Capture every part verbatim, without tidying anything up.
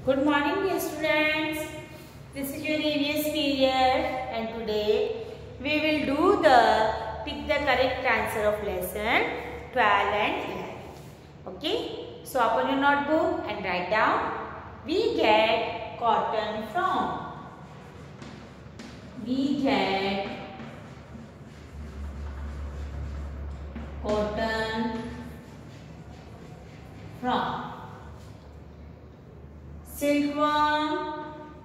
Good morning, dear students. This is your E V S period, and today we will do the pick the correct answer of lesson twelve and eleven. Okay, so open your notebook and write down. We get cotton from. We get cotton from. Silkworm,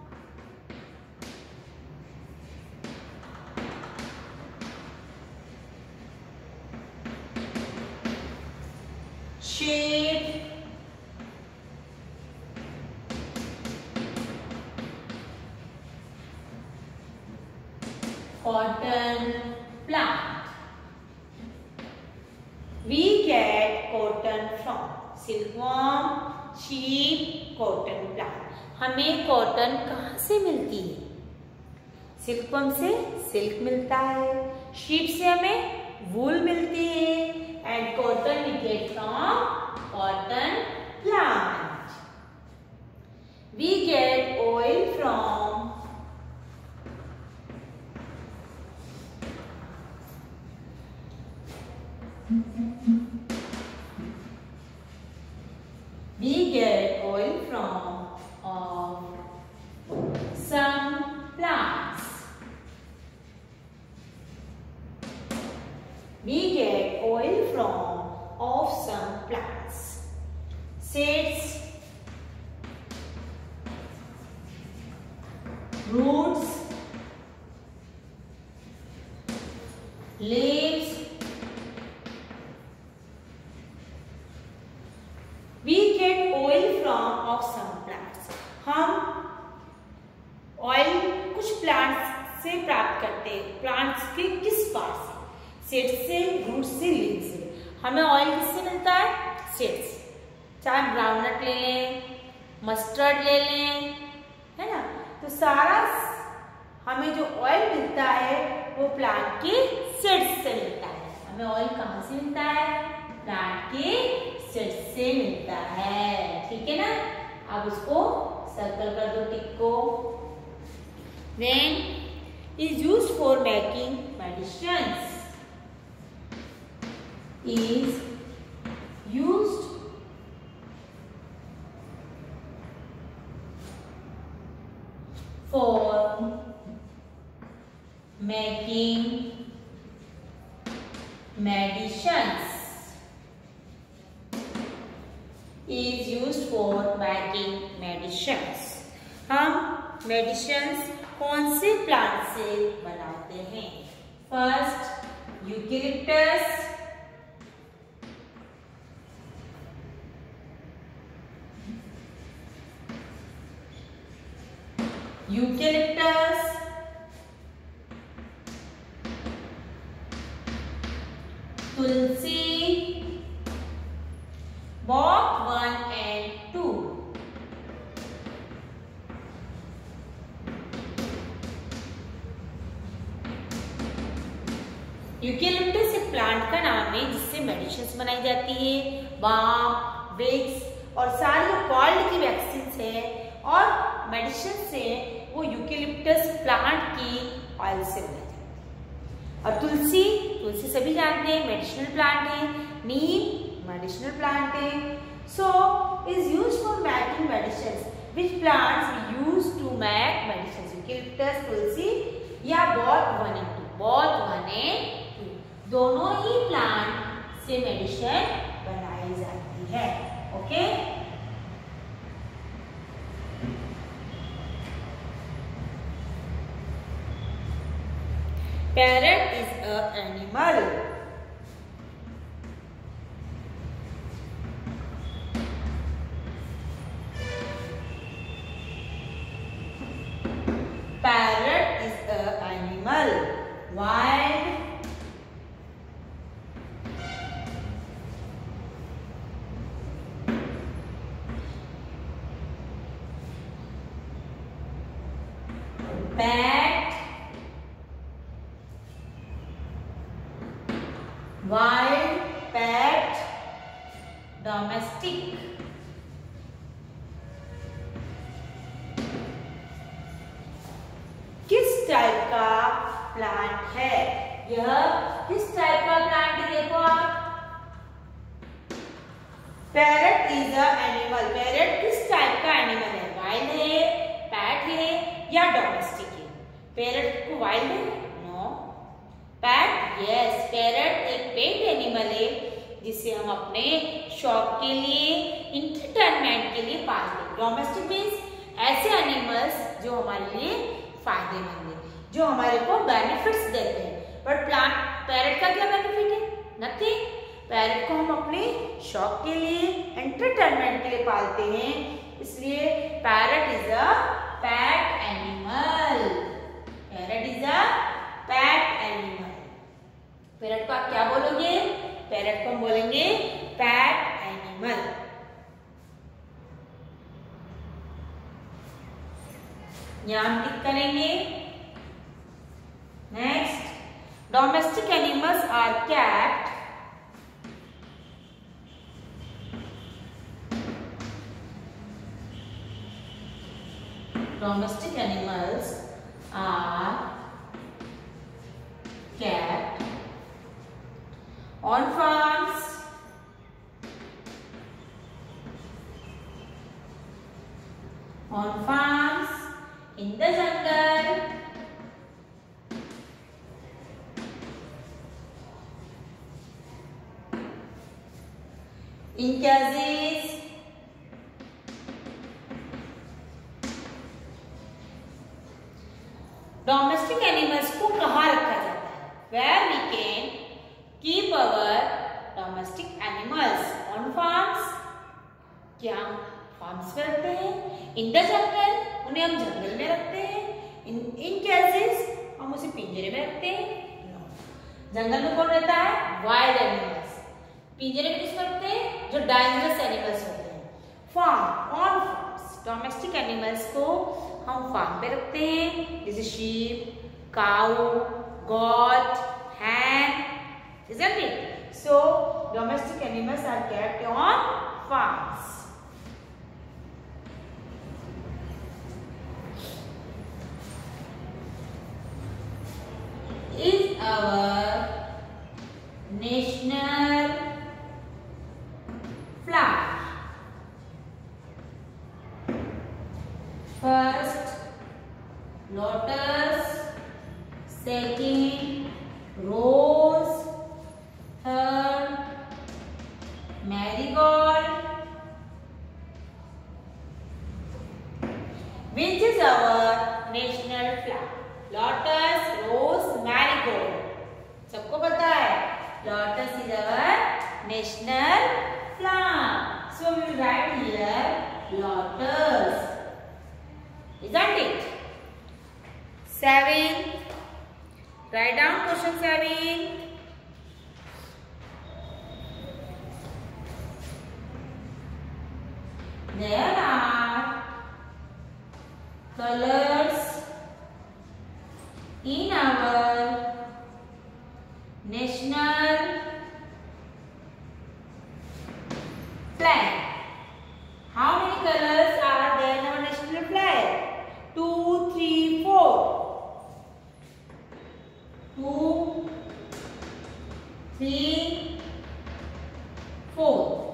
shade, cotton plant. We get cotton from silkworm, sheep, cotton plant. हमें cotton कहाँ से मिलती है? Silkworm से silk मिलता है, sheep से हमें वूल मिलती है, and cotton we get from cotton plant. We get oil from We get oil from of some plants. We get oil from of some plants. Seeds, roots, leaves. We get oil from of some plants. हम oil कुछ plants से प्राप्त करते हैं. Plants के किस part से? Seeds से, रूट से, लीव से. हमें ऑयल किससे मिलता है? सीड्स. चाहे ग्राउंडनट ले लें, मस्टर्ड ले लें, है ना. तो सारा हमें जो ऑयल मिलता है वो प्लांट के सीड्स से मिलता है. हमें ऑयल कहाँ से मिलता है? प्लांट के सीड्स से मिलता है. ठीक है ना. अब उसको सर्कल कर दो, टिक को. Then is used for making medicines. Is used for making medicines. Is used for making medicines. हम medicines कौन से प्लांट से बनाते हैं? First eucalyptus, eucalyptus, tulsi, both one and two. Eucalyptus एक प्लांट का नाम है जिससे मेडिसिन्स बनाई जाती है. बाम, विक्स और सारी कोल्ड की वैक्सीन्स है और मेडिसिन से वो यूकेलिप्टस प्लांट की ऑयल से बनाई जाती है. और तुलसी, तुलसी सभी जानते हैं मेडिसिनल प्लांट है. नीम medicinal plant है. So is used for making medicines. Which plants we use to make medicines? Eucalyptus, तुलसी या both one and two? Both one and two. दोनों ही प्लांट से मेडिसिन बनाई जाती है. Okay. Parrot is an animal. Parrot is an animal. Wild, pet, wild, pet, domestic. Plant है। यह किस type का प्लांट है? देखो आप, parrot is a animal. Parrot किस टाइप का एनिमल है? वाइल्ड है, पैट है या डोमेस्टिक है? पैरट को वाइल्ड है? नो। पैट? यस, पैरट एक पेट एनिमल है जिसे हम अपने शौक के लिए, इंटरटेनमेंट के लिए पालते हैं। डोमेस्टिक मीन्स ऐसे एनिमल्स जो हमारे लिए फायदेमंद है, जो हमारे को बेनिफिट्स देते हैं। बट प्लांट, पैरट का क्या बेनिफिट है? नथिंग। पैरट को हम अपने शौक के लिए, एंटरटेनमेंट के लिए पालते हैं, इसलिए parrot is a pet animal. Parrot is a pet animal. Parrot को आप क्या बोलोगे? पैरट को हम बोलेंगे पैट एनिमल। यहां हम टिक करेंगे। Next, domestic animals are cat, domestic animals are kept on farms, on farms, in the jungle, in cages, domestic animals को कहाँ रखा जाता है? Where we can keep our domestic animals on farms. क्या हम फार्म्स में रखते हैं? इन द जंगल, उन्हें हम जंगल में रखते हैं। इन इन केसेस हम उसे पिंजरे में रखते हैं? नो। जंगल में कौन रहता है? Wild animals. पिंजरे में किसको रखते हैं? जो डेंजरस एनिमल्स होते हैं। Farm, on farms, domestic animals को हम फार्म पे रखते हैं, जैसे sheep, cow, goat, hen, isn't it? So domestic animals are kept on farms. Is our national flower. First, lotus. Second, rose. Third, marigold. Which is our national flower? Lotus, rose, marigold. सबको पता है lotus is our national flower. So we will write here lotus. Isn't it? Seven. Write down question seven. There are colors in our national flag. How many colors are there in our national flag? Two, three, four. Two, three, four.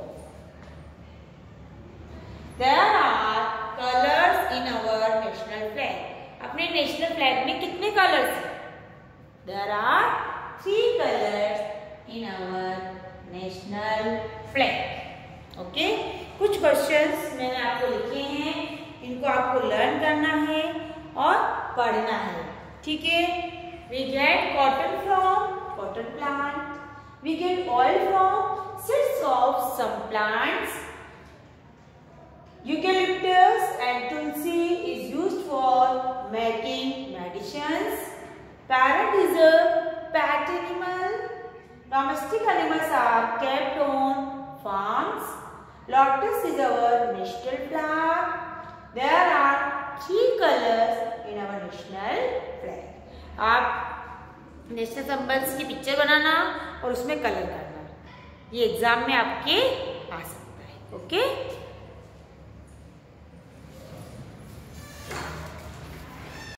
There are colors in our national flag. अपने national flag में कितने colours हैं? There are three colors in our national flag. Okay? कुछ questions मैंने आपको लिखे हैं, इनको आपको लर्न करना है और पढ़ना है, ठीक है? We get cotton from cotton plant. We get oil from seeds of some plants. Eucalyptus and tulsi is used for making medicines. Parrot is a pet animal. Domestic animals are kept on farms. Lotus is our national flower. There are three colors in our national flag. आप national symbols की picture बनाना और उसमें colour करना, ये exam में आपके आ सकता है। ओके?